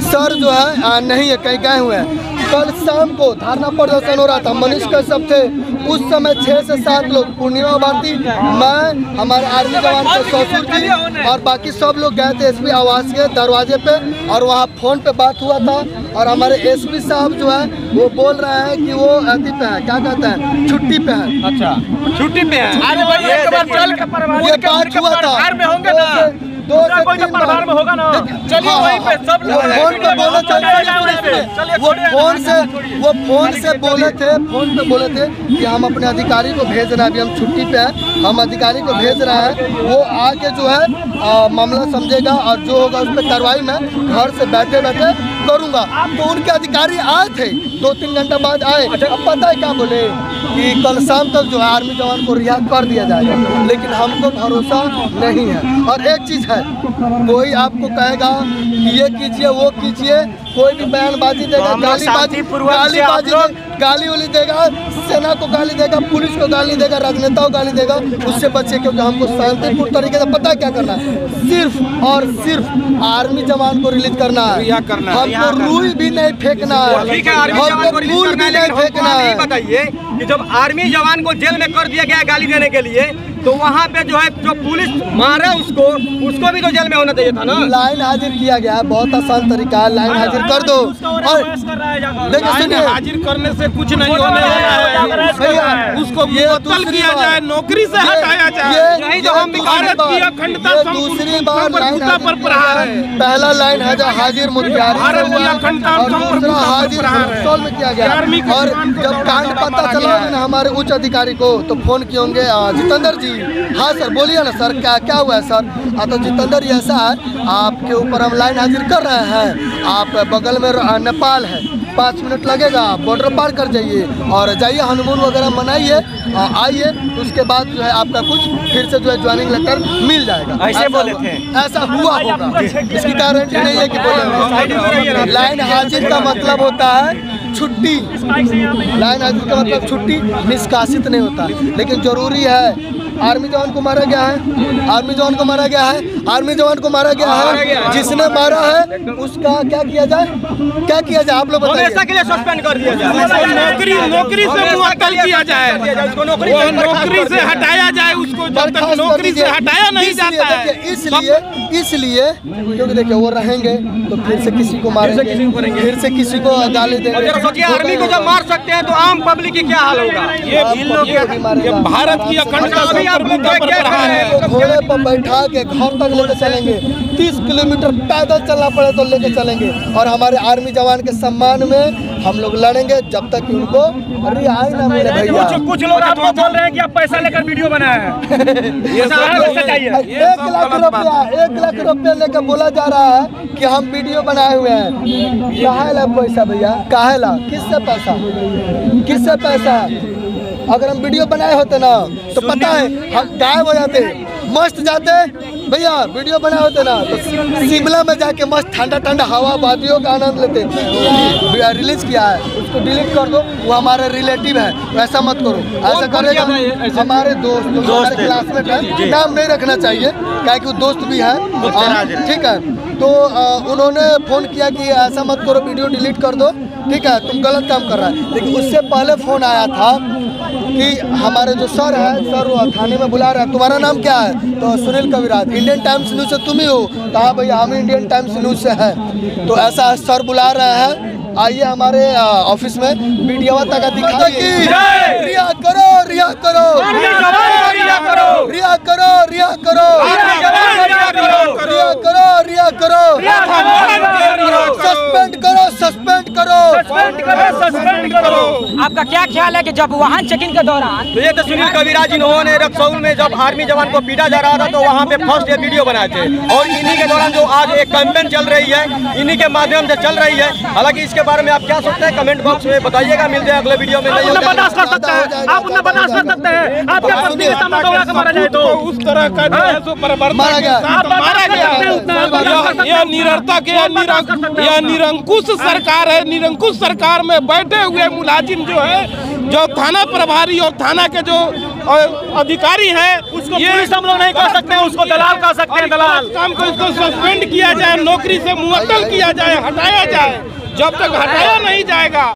Sir जो है नहीं है, कहीं गए हुए हैं। कल शाम को धरना प्रदर्शन हो रहा था, मनीष कश्यप थे, उस समय 6 से 7 लोग, पूर्णिमा भारती, मैं, हमारे आर्मी जवान के ससुर जी और बाकी सब लोग गए थे एसपी आवास के दरवाजे पे, और वहाँ फोन पे बात हुआ था। और हमारे एसपी साहब जो है वो बोल रहे हैं कि वो अति पे है, क्या कहते हैं, छुट्टी पे है। अच्छा, छुट्टी पे है। ये बात हुआ था 2 से 3 बार होगा ना। चलिए वहीं पे सब लोग फोन पे बोले थे, वो फोन से बोले थे कि हम अपने अधिकारी को भेज रहे हैं, अभी हम छुट्टी पे हैं, हम अधिकारी को भेज रहे हैं, वो आके जो है मामला समझेगा और जो होगा उस पर कार्रवाई मैं घर से बैठे बैठे करूँगा। तो उनके अधिकारी आए थे, 2-3 घंटा बाद आए। अब पता है क्या बोले कि कल शाम तक जो है आर्मी जवान को रिहा कर दिया जाएगा, लेकिन हमको भरोसा नहीं है। और एक चीज़ है, कोई आपको कहेगा कि ये कीजिए वो कीजिए, कोई भी बयानबाजी देगा, गाली वाली देगा, सेना को गाली देगा, पुलिस को गाली देगा, राजनेताओं को गाली देगा, उससे बचे, क्योंकि हमको शांतिपूर्ण तरीके से पता है क्या करना है, सिर्फ और सिर्फ आर्मी जवान को रिलीज करना है। हमको रूल भी नहीं फेंकना है, हमको रूल भी नहीं फेंकना है। बताइए कि जब आर्मी जवान को जेल में कर दिया गया गाली देने के लिए, तो वहाँ पे जो है जो पुलिस मारा उसको भी तो जेल में होना चाहिए था ना। लाइन हाजिर किया गया है, बहुत आसान तरीका है, लाइन हाजिर कर दो। और देखिए सुनिए, हाजिर करने से कुछ नहीं होने वाला है, उसको मुअत्तल किया जाए, नौकरी से हटाया जाए। यही तो हम भारत की अखंडता दूसरी बार पर प्रहार है। पहला लाइन हाजिर मुख्तारी भारत की अखंडता हाजिर में किया गया। और जब कांड पता चला ना हमारे उच्च अधिकारी को, तो फोन किए होंगे जितेंद्र जी। हाँ सर, बोलिए ना सर, क्या हुआ है सर? तो जितेंद्र जी, ऐसा है आपके ऊपर हम लाइन हाजिर कर रहे हैं, आप बगल में नेपाल है, 5 मिनट लगेगा, बॉर्डर पार कर जाइए और जाइए, हनीमून वगैरह मनाइए, आइए, उसके बाद जो है आपका कुछ फिर से जो है ज्वाइनिंग लेटर मिल जाएगा। ऐसे बोले थे, ऐसा हुआ होगा, इसकी गारंटी नहीं है कि बोले। लाइन हाजिर का मतलब होता है छुट्टी, लाइन हाजिर का मतलब छुट्टी, निष्कासित नहीं होता। लेकिन जरूरी है, आर्मी जवान को मारा गया है, आर्मी जवान को मारा गया है, आर्मी जवान को मारा गया है, जिसने मारा है उसका क्या किया जाए, क्या किया जाए, आप लोग बताइए। हमेशा के लिए सस्पेंड कर दिया जाए, नौकरी से मुअत्तल किया जाए, उसको नौकरी से हटाया जाए, उसको जब तक नौकरी से हटाया नहीं जाता है। इसलिए क्योंकि देखिए वो रहेंगे तो फिर से किसी को मारेंगे, फिर से किसी को गाली देंगे। सोचिए, आर्मी को जब मार सकते हैं तो आम पब्लिक की क्या हाल होगा? ये भारत की अखंडता घोड़े पर बैठा के घर तक लेके चलेंगे, 30 किलोमीटर पैदल चलना पड़े तो लेके चलेंगे। और हमारे आर्मी जवान के सम्मान में हम लोग लड़ेंगे जब तक कि उनको रिहाई ना मिले। भैया कुछ लोग आपको बोल रहे हैं कि आप पैसा लेकर वीडियो बनाए हैं। 1 लाख रुपया लेकर बोला जा रहा है कि हम वीडियो बनाए हुए हैं। काहे ला पैसा भैया, काहे ला, किससे पैसा? अगर हम वीडियो बनाए होते ना तो पता है हम गायब हो जाते, मस्त जाते भैया। वीडियो बनाए होते ना तो शिमला में जाके मस्त ठंडा हवा वादियों का आनंद लेते। रिलीज किया है, उसको डिलीट कर दो, वो हमारे रिलेटिव है, वैसा मत करो। ऐसा करेगा हमारे दोस्त हमारे क्लासमेट है, नाम नहीं रखना चाहिए क्या कि वो दोस्त भी है, ठीक है। तो उन्होंने फ़ोन किया कि ऐसा मत करो, वीडियो डिलीट कर दो, ठीक है, तुम गलत काम कर रहा है। लेकिन उससे पहले फ़ोन आया था कि हमारे जो सर है, सर वो थाने में बुला रहा है, तुम्हारा नाम क्या है? तो Sunil Kaviraj, Indian Times News से तुम ही हो? कहा भैया हम इंडियन टाइम्स न्यूज़ से हैं। तो ऐसा सर बुला रहे हैं, आइए हमारे ऑफिस में, मीडिया तक दिखाइए। रिहा करो, रिहा करो, रिहा करो, रिहा करो, रिहा करो, रिहा करो, रिहा करो, सस्पेंड करो, सस्पेंड करो, सस्पेंड करो। आपका क्या ख्याल है कि जब वाहन चेकिंग के दौरान, तो ये तो सुनील कविराज इन्होंने रक्सौल में जब आर्मी जवान को पीटा जा रहा था तो वहाँ पे फर्स्ट ये वीडियो बनाए थे, और इन्हीं के दौरान जो आज एक कैंपेन चल रही है, इन्हीं के माध्यम से चल रही है। हालांकि इसके बारे में आप क्या सोचते हैं, कमेंट बॉक्स में बताइएगा। मिलते हैं अगले वीडियो में। आप उन्हें बर्दाश्त कर सकते हैं, आप उन्हें बर्दाश्त कर सकते हैं, आपके पत्नी के सामने दौड़ा के मारा जाए तो उस तरह का मारा गया। यह निरर्थक के यह निरंकुश सरकार है। निरंकुश सरकार में बैठे हुए मुलाजिम जो है जो थाना प्रभारी और थाना के जो अधिकारी हैं उसको पुलिस हम लोग नहीं कर सकते हैं, उसको दलाल कर सकते हैं। दलाल काम को इसको सस्पेंड किया जाए, नौकरी से मुअत्तल किया जाए, हटाया जाए। जब तक हटाया नहीं जाएगा